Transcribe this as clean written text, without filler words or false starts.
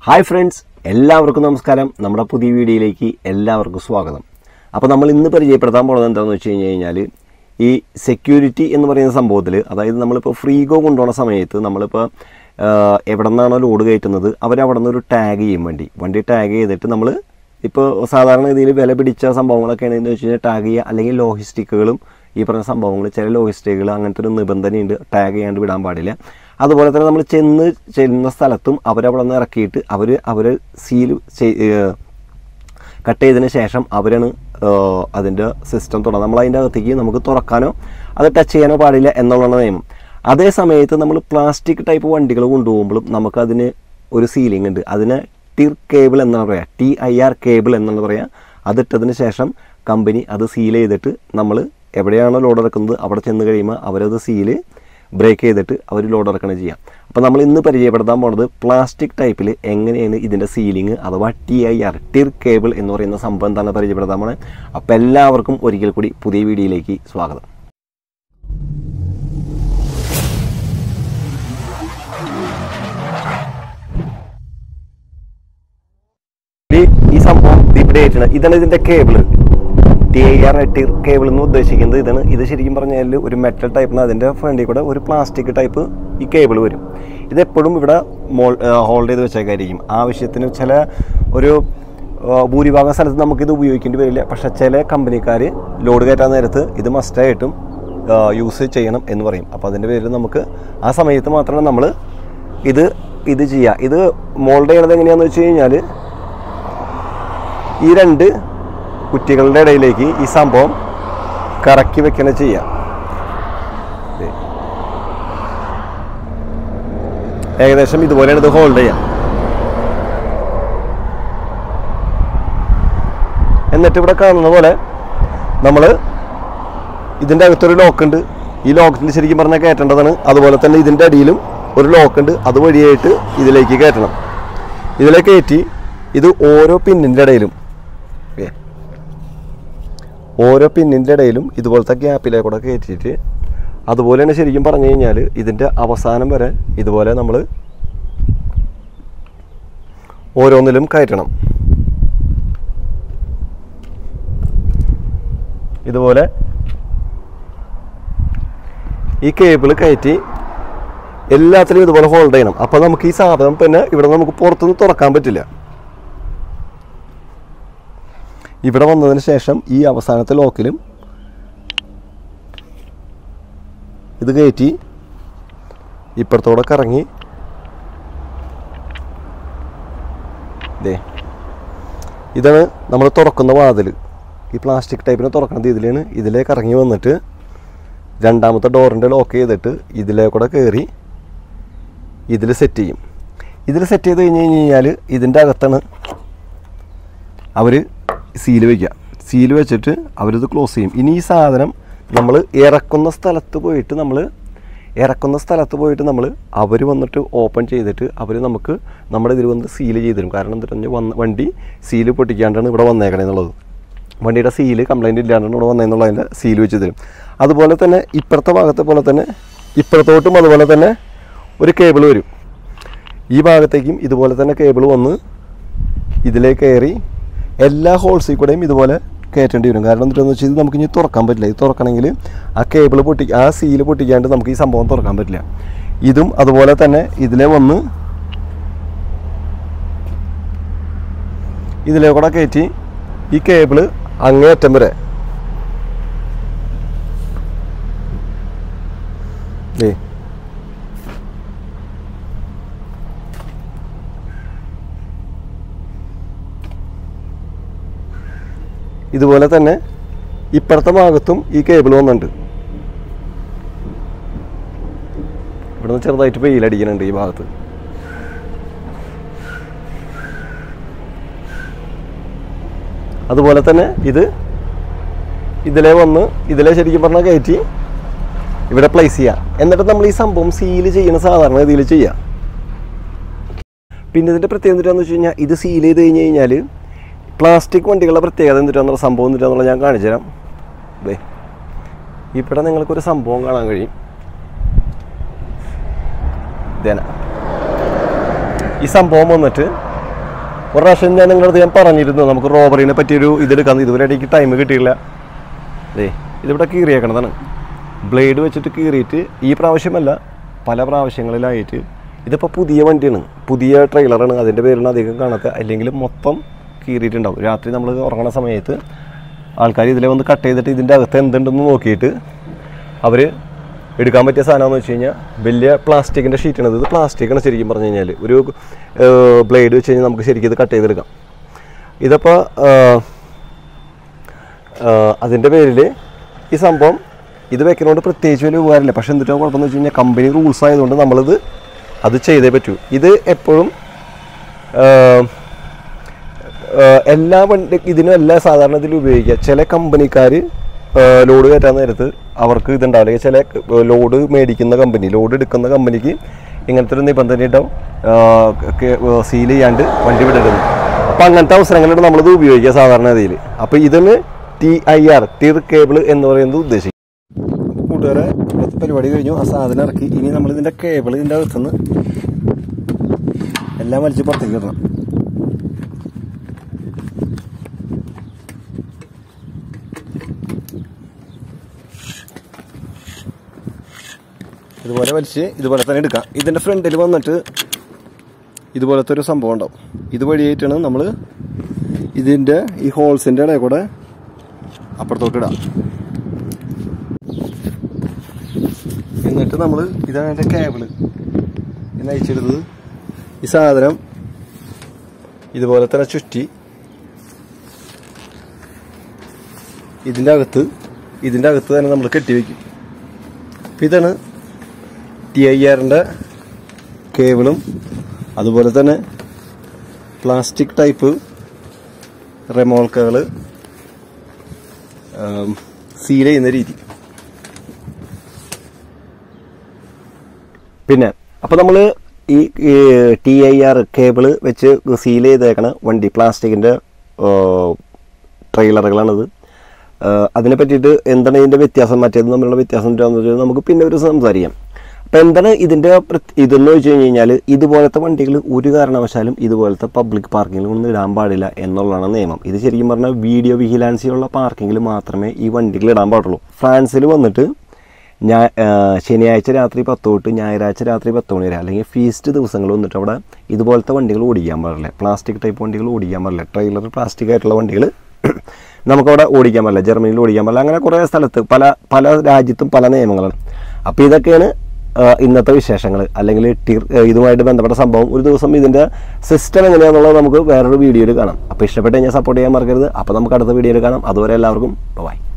Hi friends, എല്ലാവർക്കും നമസ്കാരം. നമ്മുടെ പുതിയ വീഡിയോയിലേക്ക് എല്ലാവർക്കും സ്വാഗതം. അപ്പോൾ നമ്മൾ ഇന്ന് പരിചയപ്പെടുത്താൻ പോകുന്നത് എന്താണെന്ന് വെച്ച് കഴിഞ്ഞാൽ ഈ സെക്യൂരിറ്റി എന്ന് പറയുന്ന സംഭവത്തിൽ, അതായത് നമ്മളിപ്പോൾ ഫ്രീഗോ കൊണ്ടുപോകുന്ന സമയത്ത് നമ്മളിപ്പോൾ എവിടെ നിന്നാണോ ലോഡ് കയറ്റുന്നത് അവരവിടെ നിന്ന് ഒരു ടാഗ് ചെയ്യും. വണ്ടി ടാഗ് ചെയ്തിട്ട് നമ്മൾ ഇപ്പോൾ സാധാരണ രീതിയിൽ വില പിടിച്ച സംഭവങ്ങളൊക്കെയാണ് എന്ന് വെച്ച് കഴിഞ്ഞാൽ ടാഗ് ചെയ്യുക, അല്ലെങ്കിൽ ലോജിസ്റ്റിക്കുകളും ഈ പറഞ്ഞ സംഭവങ്ങൾ, ചില ലോജിസ്റ്റിക്കുകൾ അങ്ങനത്തെ ഒരു നിബന്ധനയുണ്ട്, ടാഗ് ചെയ്യാണ്ട് വിടാൻ പാടില്ല. അതുപോലെ തന്നെ നമ്മൾ ചെല്ലുന്ന സ്ഥലത്തും അവരവിടെ നിന്ന് ഇറക്കിയിട്ട് അവർ സീൽ കട്ട് ചെയ്തതിന് ശേഷം അവരാണ് അതിൻ്റെ സിസ്റ്റം തുറന്നത്. നമ്മൾ അതിൻ്റെ അകത്തേക്ക് നമുക്ക് തുറക്കാനോ അത് ടച്ച് ചെയ്യാനോ പാടില്ല എന്നുള്ളതാണ് നിയമം. അതേ സമയത്ത് നമ്മൾ പ്ലാസ്റ്റിക് ടൈപ്പ് വണ്ടികൾ കൊണ്ടുപോകുമ്പോഴും നമുക്കതിന് ഒരു സീലിംഗ് ഉണ്ട്. അതിന് ടിർ കേബിൾ എന്നാണ് പറയുക, TIR കേബിൾ എന്നാണ് പറയുക. അതിട്ടതിന് ശേഷം കമ്പനി അത് സീൽ ചെയ്തിട്ട് നമ്മൾ എവിടെയാണോ ലോഡ് ഇറക്കുന്നത് അവിടെ ചെന്ന് കഴിയുമ്പോൾ അവരത് സീല് ബ്രേക്ക് ചെയ്തിട്ട് അവർ ലോഡ് ഇറക്കണം ചെയ്യാം. അപ്പോൾ നമ്മൾ ഇന്ന് പരിചയപ്പെടുത്താൻ പോകുന്നത് പ്ലാസ്റ്റിക് ടൈപ്പിൽ എങ്ങനെയാണ് ഇതിൻ്റെ സീലിംഗ് അഥവാ TIR ടിർ കേബിൾ എന്ന് പറയുന്ന സംഭവം എന്താണ് പരിചയപ്പെടുത്താൻ പോകുന്നത്. അപ്പോൾ എല്ലാവർക്കും ഒരിക്കൽ കൂടി പുതിയ വീഡിയോയിലേക്ക് സ്വാഗതം. ഈ സംഭവം ഇവിടെ ഇതാണ് ഇതിൻ്റെ കേബിൾ. TIR ടിർ കേബിൾ എന്ന് ഉദ്ദേശിക്കുന്നത് ഇതാണ്. ഇത് ശരിക്കും പറഞ്ഞാൽ ഒരു മെറ്റൽ ടൈപ്പിന് അതിൻ്റെ ഫ്രണ്ടിൽ കൂടെ ഒരു പ്ലാസ്റ്റിക് ടൈപ്പ് ഈ കേബിൾ വരും. ഇതെപ്പോഴും ഇവിടെ ഹോൾഡ് ചെയ്ത് വെച്ചേക്കായിരിക്കും. ആവശ്യത്തിന് ചില ഒരു ഭൂരിഭാഗം സ്ഥലത്ത് നമുക്കിത് ഉപയോഗിക്കേണ്ടി വരില്ല. പക്ഷേ ചില കമ്പനിക്കാർ ലോഡ് കയറ്റാൻ നേരത്ത് ഇത് മസ്റ്റായിട്ടും യൂസ് ചെയ്യണം എന്ന് പറയും. അപ്പോൾ അതിൻ്റെ പേരിൽ നമുക്ക് ആ സമയത്ത് മാത്രമേ നമ്മൾ ഇത് ചെയ്യുക. ഇത് മോൾഡ് ചെയ്യണത് എങ്ങനെയാണെന്ന് വെച്ച് കഴിഞ്ഞാൽ ഈ രണ്ട് കുറ്റികളുടെ ഇടയിലേക്ക് ഈ സംഭവം കറക്കി വെക്കണ ചെയ്യാം. ഏകദേശം ഇതുപോലെയാണ് ഇത് ഹോൾഡ് ചെയ്യാം. എന്നിട്ട് ഇവിടെ കാണുന്ന പോലെ നമ്മൾ ഇതിൻ്റെ അകത്തൊരു ലോക്കുണ്ട്. ഈ ലോക്കിൽ ശരിക്കും പറഞ്ഞാൽ കയറ്റേണ്ടതാണ്. അതുപോലെ തന്നെ ഇതിൻ്റെ അടിയിലും ഒരു ലോക്കുണ്ട്. അതുവഴിയായിട്ട് ഇതിലേക്ക് കയറ്റണം. ഇതിലേക്ക് കയറ്റി ഇത് ഓരോ പിന്നിൻ്റെ ഇടയിലും ഇതുപോലത്തെ ഗ്യാപ്പിലേക്കൂടെ കയറ്റിയിട്ട് അതുപോലെ തന്നെ ശരിക്കും പറഞ്ഞു കഴിഞ്ഞാൽ ഇതിൻ്റെ അവസാനം വരെ ഇതുപോലെ നമ്മൾ ഓരോന്നിലും കയറ്റണം. ഇതുപോലെ ഈ കേബിൾ കയറ്റി എല്ലാത്തിലും ഇതുപോലെ ഹോൾഡ് ചെയ്യണം. അപ്പോൾ നമുക്ക് ഈ സാധനം പിന്നെ ഇവിടെ നമുക്ക് പുറത്തുനിന്ന് തുറക്കാൻ പറ്റില്ല. ഇവിടെ വന്നതിന് ശേഷം ഈ അവസാനത്തെ ലോക്കിലും ഇത് കയറ്റി ഇപ്പുറത്തോടെ കറങ്ങി ഇതാണ് നമ്മൾ തുറക്കുന്ന വാതിൽ. ഈ പ്ലാസ്റ്റിക് ടൈപ്പിനെ തുറക്കുന്നത് ഇതിലാണ്. ഇതിലേക്ക് ഇറങ്ങി വന്നിട്ട് രണ്ടാമത്തെ ഡോറിൻ്റെ ലോക്ക് ചെയ്തിട്ട് ഇതിലേക്കൂടെ കയറി ഇതിൽ സെറ്റ് ചെയ്യും. ഇതിൽ സെറ്റ് ചെയ്ത് കഴിഞ്ഞാൽ ഇതിൻ്റെ അകത്താണ് അവർ സീല് വയ്ക്കുക. സീല് വെച്ചിട്ട് അവരിത് ക്ലോസ് ചെയ്യും. ഇനി ഈ സാധനം നമ്മൾ ഇറക്കുന്ന സ്ഥലത്ത് പോയിട്ട് നമ്മൾ അവർ വന്നിട്ട് ഓപ്പൺ ചെയ്തിട്ട് അവർ നമുക്ക് നമ്മുടെ ഇതിൽ വന്ന് സീല് ചെയ്ത് തരും. കാരണം എന്താ പറഞ്ഞാൽ വണ്ടി സീല് പൊട്ടിക്കാണ്ടാണ് ഇവിടെ വന്നേക്കണേ എന്നുള്ളത്. വണ്ടിയുടെ സീല് കംപ്ലൈൻറ്റ് ഇല്ലാണ്ടാണ് ഇവിടെ വന്നതെന്നുള്ളതിൻ്റെ സീല് വെച്ച് തരും. അതുപോലെ തന്നെ ഇപ്പുറത്തെ ഭാഗത്തെ പോലെ തന്നെ ഇപ്പുറത്തോട്ടും അതുപോലെ തന്നെ ഒരു കേബിൾ വരും. ഈ ഭാഗത്തേക്കും ഇതുപോലെ തന്നെ കേബിൾ വന്ന് ഇതിലേക്ക് കയറി എല്ലാ ഹോൾസിൽ കൂടെയും ഇതുപോലെ കയറ്റേണ്ടി വരും. കാരണം എന്താണെന്ന് വെച്ചാൽ ഇത് നമുക്ക് ഇനി തുറക്കാൻ പറ്റില്ല. ഇത് തുറക്കണമെങ്കിൽ ആ കേബിൾ ആ സീല് പൊട്ടിക്കാണ്ട് നമുക്ക് ഈ സംഭവം തുറക്കാൻ പറ്റില്ല. ഇതും അതുപോലെ തന്നെ ഇതിലെ വന്ന് ഇതിലെ കൂടെ കയറ്റി ഈ കേബിള് അങ്ങേയറ്റം വരെ ഇതുപോലെ തന്നെ ഇപ്പുറത്തെ ഭാഗത്തും ഈ കേബിൾ വന്നിട്ടുണ്ട്. ഇവിടുന്ന് ചെറുതായിട്ട് വെയിലടിക്കുന്നുണ്ട് ഈ ഭാഗത്ത്. അതുപോലെ തന്നെ ഇതിലെ വന്ന് ഇതിലെ ശരിക്കും പറഞ്ഞാൽ കയറ്റി ഇവിടെ പ്ലേസ് ചെയ്യുക. എന്നിട്ട് നമ്മൾ ഈ സംഭവം സീല് ചെയ്യുന്ന സാധാരണ ഇതിൽ ചെയ്യുക. പിന്നെ ഇതിൻ്റെ പ്രത്യേകത എന്താണെന്ന് വെച്ച് കഴിഞ്ഞാൽ ഇത് സീൽ ചെയ്ത് കഴിഞ്ഞാൽ പ്ലാസ്റ്റിക് വണ്ടികളുടെ പ്രത്യേകത എന്തിട്ടാന്നുള്ള സംഭവം എന്തിട്ടാന്നുള്ള ഞാൻ കാണിച്ചു തരാം. ഇവിടെ നിങ്ങൾക്കൊരു സംഭവം കാണാൻ കഴിയും. ഈ സംഭവം വന്നിട്ട് ഒരു പ്രാവശ്യം ഞാൻ നിങ്ങളുടെ ഞാൻ പറഞ്ഞിരുന്നു നമുക്ക് റോബറിനെ പറ്റിയൊരു ഇതെടുക്കാം. ഇതുവരെ എനിക്ക് ടൈം കിട്ടിയില്ല. അതെ, ഇതിവിടെ കീറിയേക്കണതാണ്. ബ്ലേഡ് വെച്ചിട്ട് കീറിയിട്ട് ഈ പ്രാവശ്യമല്ല പല പ്രാവശ്യങ്ങളിലായിട്ട്. ഇതിപ്പോൾ പുതിയ വണ്ടിയാണ്, പുതിയ ട്രെയിലറാണ്, അതിൻ്റെ പേരിലാണ് അധികം കാണാത്ത. അല്ലെങ്കിൽ മൊത്തം കീറിയിട്ടുണ്ടാവും. രാത്രി നമ്മൾ ഉറങ്ങുന്ന സമയത്ത് ആൾക്കാർ ഇതിലെ വന്ന് കട്ട് ചെയ്തിട്ട് ഇതിൻ്റെ അകത്ത് എന്തുണ്ടെന്ന് നോക്കിയിട്ട് അവർ എടുക്കാൻ പറ്റിയ സാധനമെന്ന് വെച്ച് കഴിഞ്ഞാൽ വലിയ പ്ലാസ്റ്റിക്കിൻ്റെ ഷീറ്റാണ്. ഇത് പ്ലാസ്റ്റിക്കാണ് ശരിക്കും പറഞ്ഞു കഴിഞ്ഞാൽ. ഒരു ബ്ലേഡ് വെച്ച് കഴിഞ്ഞാൽ നമുക്ക് ശരിക്കും ഇത് കട്ട് ചെയ്തെടുക്കാം. ഇതിപ്പോൾ അതിൻ്റെ പേരിൽ ഈ സംഭവം ഇത് വെക്കുന്നതുകൊണ്ട് പ്രത്യേകിച്ച് വലിയ ഉപകാരമില്ല. പക്ഷേ എന്നിട്ട് കുഴപ്പമെന്ന് വെച്ച് കഴിഞ്ഞാൽ കമ്പനി റൂൾസ് ആയതുകൊണ്ട് നമ്മളിത് അത് ചെയ്തേ പറ്റൂ. ഇത് എപ്പോഴും എല്ലാ വണ്ടി ഇതിനും എല്ലാ സാധാരണ ഇതിൽ ഉപയോഗിക്കുക. ചില കമ്പനിക്കാർ ലോഡ് കയറ്റാൻ നേരത്ത് അവർക്ക് ഇതുണ്ടാവില്ല. ചില ലോഡ് മേടിക്കുന്ന കമ്പനി, ലോഡ് എടുക്കുന്ന കമ്പനിക്ക് ഇങ്ങനത്തെ ഒരു നിബന്ധന ഉണ്ടാവും, സീൽ ചെയ്യാണ്ട് വണ്ടി വിടരുത്. അപ്പോൾ അങ്ങനത്തെ അവസരങ്ങളിലാണ് നമ്മളിത് ഉപയോഗിക്കുക സാധാരണ രീതിയിൽ. അപ്പോൾ ഇതിന് TIR ടിർ കേബിൾ എന്ന് പറയുന്നത് ഉദ്ദേശിക്കും. അപ്പോൾ കൂട്ടുകാരെ പരിപാടി കഴിഞ്ഞു, ആ സാധനം ഇറക്കി. ഇനി നമ്മളിതിൻ്റെ കേബിൾ ഇതിൻ്റെ അകത്തുനിന്ന് എല്ലാം വലിച്ച് പുറത്തേക്ക് ഇടണം. ഇതുപോലെ വലിച്ച് ഇതുപോലെ തന്നെ എടുക്കാം. ഇതിൻ്റെ ഫ്രണ്ടിൽ വന്നിട്ട് ഇതുപോലത്തെ ഒരു സംഭവം ഉണ്ടാവും. ഇതുവഴിയായിട്ടാണ് നമ്മൾ ഇതിൻ്റെ ഈ ഹോൾസിൻ്റെ ഇടയിൽ കൂടെ അപ്പുറത്തോട്ട് ഇടാം. എന്നിട്ട് നമ്മൾ ഇതാണ് എൻ്റെ കേബിള് എന്ന് അയച്ചെടുത്തത്. ഈ സാധനം ഇതുപോലെ തന്നെ ചുറ്റി ഇതിൻ്റെ അകത്ത് തന്നെ നമ്മൾ കെട്ടിവെക്കും. അപ്പം ഇതാണ് TIRൻ്റെ കേബിളും അതുപോലെ തന്നെ പ്ലാസ്റ്റിക് ടൈപ്പ് റെമോൾക്കകൾ സീൽ ചെയ്യുന്ന രീതി. പിന്നെ അപ്പോൾ നമ്മൾ ഈ TIR കേബിള് വെച്ച് സീൽ ചെയ്തേക്കണ വണ്ടി പ്ലാസ്റ്റിക്കിൻ്റെ ട്രെയിലറുകളാണിത്. അതിനെ പറ്റിയിട്ട് എന്താണ് ഇതിൻ്റെ വ്യത്യാസം, മറ്റേത് തമ്മിലുള്ള വ്യത്യാസം എന്താണെന്ന് വെച്ചാൽ നമുക്ക് പിന്നെ ഒരു സംസാരിക്കാം. അപ്പം എന്താണ് ഇതിൻ്റെ ഇതെന്ന് വെച്ച് കഴിഞ്ഞാൽ ഇതുപോലത്തെ വണ്ടികൾ ഒരു കാരണവശാലും ഇതുപോലത്തെ പബ്ലിക് പാർക്കിങ്ങിൽ ഒന്നും ഇടാൻ പാടില്ല എന്നുള്ളതാണ് നിയമം. ഇത് ശരിക്കും പറഞ്ഞാൽ വീഡിയോ വിജിലൻസിയുള്ള പാർക്കിങ്ങിൽ മാത്രമേ ഈ വണ്ടികൾ ഇടാൻ പാടുള്ളൂ. ഫ്രാൻസിൽ വന്നിട്ട് ശനിയാഴ്ച രാത്രി 10 തൊട്ട് ഞായറാഴ്ച രാത്രി 10 മണി വരെ അല്ലെങ്കിൽ ഫീസ്റ്റ് ദിവസങ്ങൾ വന്നിട്ട് അവിടെ ഇതുപോലത്തെ വണ്ടികൾ ഓടിക്കാൻ പാടില്ല. പ്ലാസ്റ്റിക് ടൈപ്പ് വണ്ടികൾ ഓടിക്കാൻ പാടില്ല. ട്രെയിലർ പ്ലാസ്റ്റിക് ആയിട്ടുള്ള വണ്ടികൾ നമുക്കവിടെ ഓടിക്കാൻ പാടില്ല. ജർമ്മനിയിൽ ഓടിക്കാൻ പാടില്ല. അങ്ങനെ കുറേ സ്ഥലത്ത് പല രാജ്യത്തും പല നിയമങ്ങളാണ്. അപ്പോൾ ഇതൊക്കെയാണ് ഇന്നത്തെ വിശേഷങ്ങൾ, അല്ലെങ്കിൽ ഇതുമായിട്ട് ബന്ധപ്പെട്ട സംഭവം. ഒരു ദിവസം ഇതിൻ്റെ സിസ്റ്റം എങ്ങനെയാണെന്നുള്ളത് നമുക്ക് വേറൊരു വീഡിയോയിൽ കാണാം. അപ്പോൾ ഇഷ്ടപ്പെട്ട് കഴിഞ്ഞാൽ സപ്പോർട്ട് ചെയ്യാൻ മറക്കരുത്. അപ്പോൾ നമുക്ക് അടുത്ത വീഡിയോയിൽ കാണാം. അതുവരെ എല്ലാവർക്കും ബൈ.